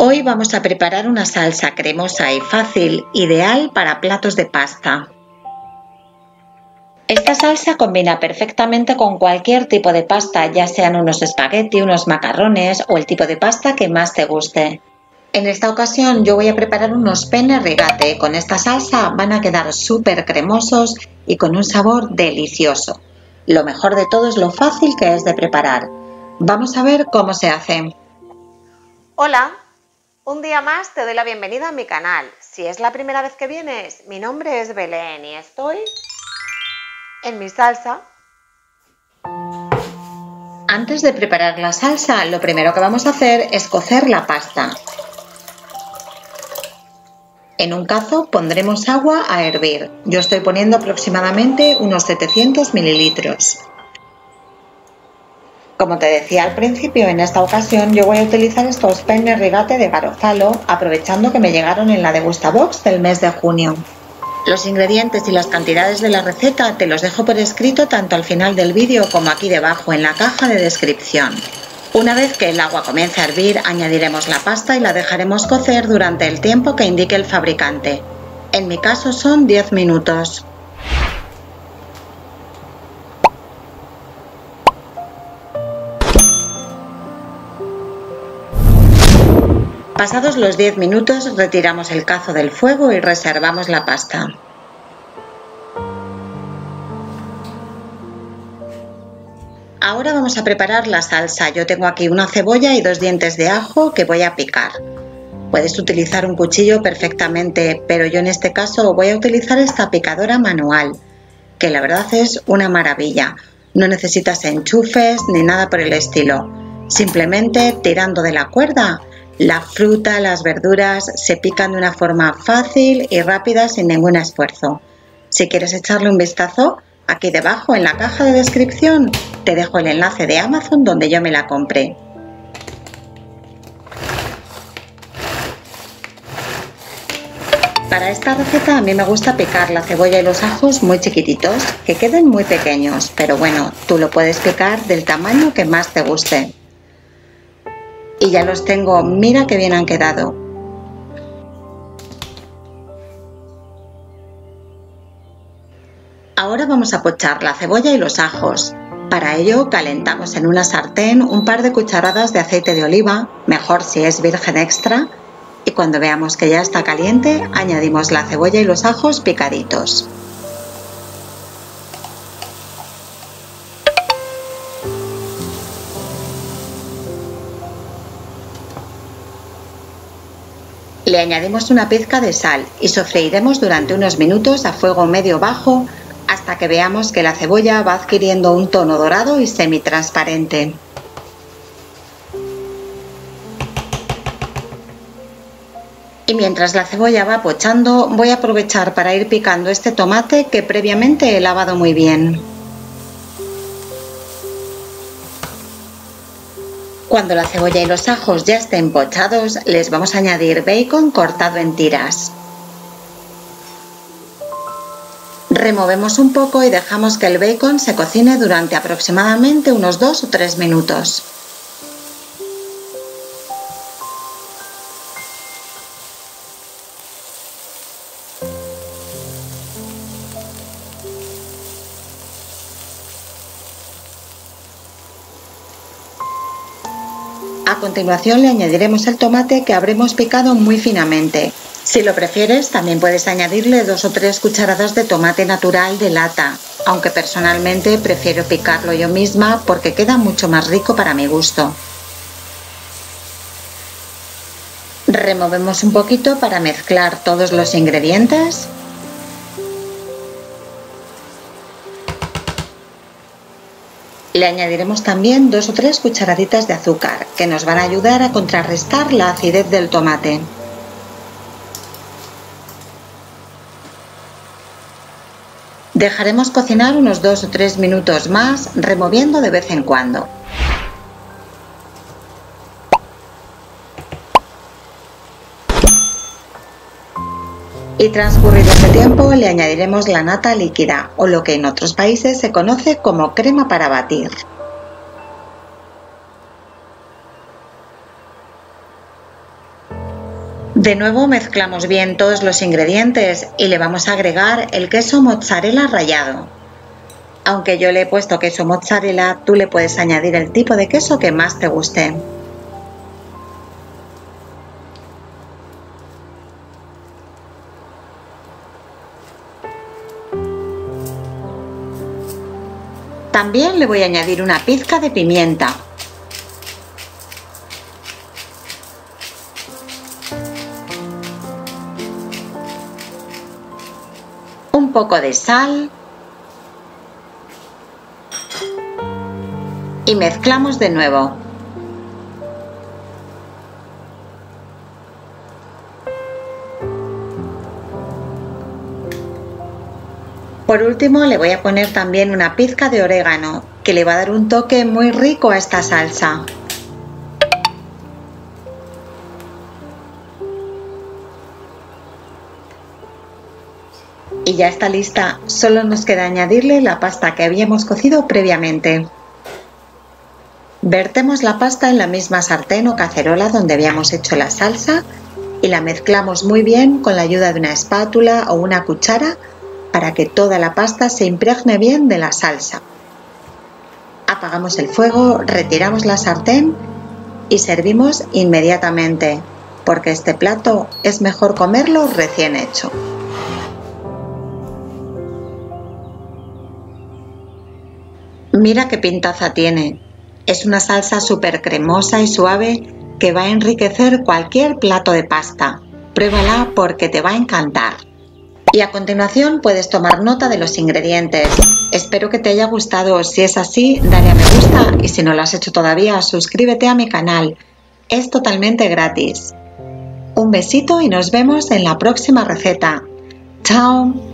Hoy vamos a preparar una salsa cremosa y fácil, ideal para platos de pasta. Esta salsa combina perfectamente con cualquier tipo de pasta, ya sean unos espagueti, unos macarrones o el tipo de pasta que más te guste. En esta ocasión yo voy a preparar unos penne rigate. Con esta salsa van a quedar súper cremosos y con un sabor delicioso. Lo mejor de todo es lo fácil que es de preparar. Vamos a ver cómo se hace. Hola, un día más te doy la bienvenida a mi canal. Si es la primera vez que vienes, mi nombre es Belén y estoy en mi salsa. Antes de preparar la salsa, lo primero que vamos a hacer es cocer la pasta. En un cazo pondremos agua a hervir. Yo estoy poniendo aproximadamente unos 700 mililitros. Como te decía al principio, en esta ocasión yo voy a utilizar estos penne rigate de Garofalo, aprovechando que me llegaron en la Degustabox del mes de junio. Los ingredientes y las cantidades de la receta te los dejo por escrito tanto al final del vídeo como aquí debajo en la caja de descripción. Una vez que el agua comience a hervir, añadiremos la pasta y la dejaremos cocer durante el tiempo que indique el fabricante. En mi caso son 10 minutos. Pasados los 10 minutos, retiramos el cazo del fuego y reservamos la pasta. Ahora vamos a preparar la salsa. Yo tengo aquí una cebolla y 2 dientes de ajo que voy a picar. Puedes utilizar un cuchillo perfectamente, pero yo en este caso voy a utilizar esta picadora manual, que la verdad es una maravilla. No necesitas enchufes ni nada por el estilo. Simplemente tirando de la cuerda, la fruta, las verduras se pican de una forma fácil y rápida sin ningún esfuerzo. Si quieres echarle un vistazo, aquí debajo en la caja de descripción te dejo el enlace de Amazon donde yo me la compré. Para esta receta a mí me gusta picar la cebolla y los ajos muy chiquititos, que queden muy pequeños, pero bueno, tú lo puedes picar del tamaño que más te guste. Y ya los tengo, mira qué bien han quedado. Ahora vamos a pochar la cebolla y los ajos. Para ello calentamos en una sartén un par de cucharadas de aceite de oliva, mejor si es virgen extra, y cuando veamos que ya está caliente añadimos la cebolla y los ajos picaditos. Le añadimos una pizca de sal y sofreiremos durante unos minutos a fuego medio-bajo hasta que veamos que la cebolla va adquiriendo un tono dorado y semitransparente. Y mientras la cebolla va pochando, voy a aprovechar para ir picando este tomate que previamente he lavado muy bien. Cuando la cebolla y los ajos ya estén pochados, les vamos a añadir bacon cortado en tiras. Removemos un poco y dejamos que el bacon se cocine durante aproximadamente unos 2 o 3 minutos. A continuación le añadiremos el tomate que habremos picado muy finamente. Si lo prefieres, también puedes añadirle 2 o 3 cucharadas de tomate natural de lata, aunque personalmente prefiero picarlo yo misma porque queda mucho más rico para mi gusto. Removemos un poquito para mezclar todos los ingredientes. Le añadiremos también 2 o 3 cucharaditas de azúcar, que nos van a ayudar a contrarrestar la acidez del tomate. Dejaremos cocinar unos 2 o 3 minutos más, removiendo de vez en cuando. Y transcurrido este tiempo le añadiremos la nata líquida, o lo que en otros países se conoce como crema para batir. De nuevo mezclamos bien todos los ingredientes y le vamos a agregar el queso mozzarella rallado. Aunque yo le he puesto queso mozzarella, tú le puedes añadir el tipo de queso que más te guste. También le voy a añadir una pizca de pimienta. Un poco de sal. Y mezclamos de nuevo. Por último le voy a poner también una pizca de orégano, que le va a dar un toque muy rico a esta salsa. Y ya está lista, solo nos queda añadirle la pasta que habíamos cocido previamente. Vertemos la pasta en la misma sartén o cacerola donde habíamos hecho la salsa y la mezclamos muy bien con la ayuda de una espátula o una cuchara para que toda la pasta se impregne bien de la salsa. Apagamos el fuego, retiramos la sartén y servimos inmediatamente, porque este plato es mejor comerlo recién hecho. Mira qué pintaza tiene. Es una salsa súper cremosa y suave que va a enriquecer cualquier plato de pasta. Pruébala porque te va a encantar. Y a continuación puedes tomar nota de los ingredientes. Espero que te haya gustado. Si es así, dale a me gusta y si no lo has hecho todavía, suscríbete a mi canal. Es totalmente gratis. Un besito y nos vemos en la próxima receta. ¡Chao!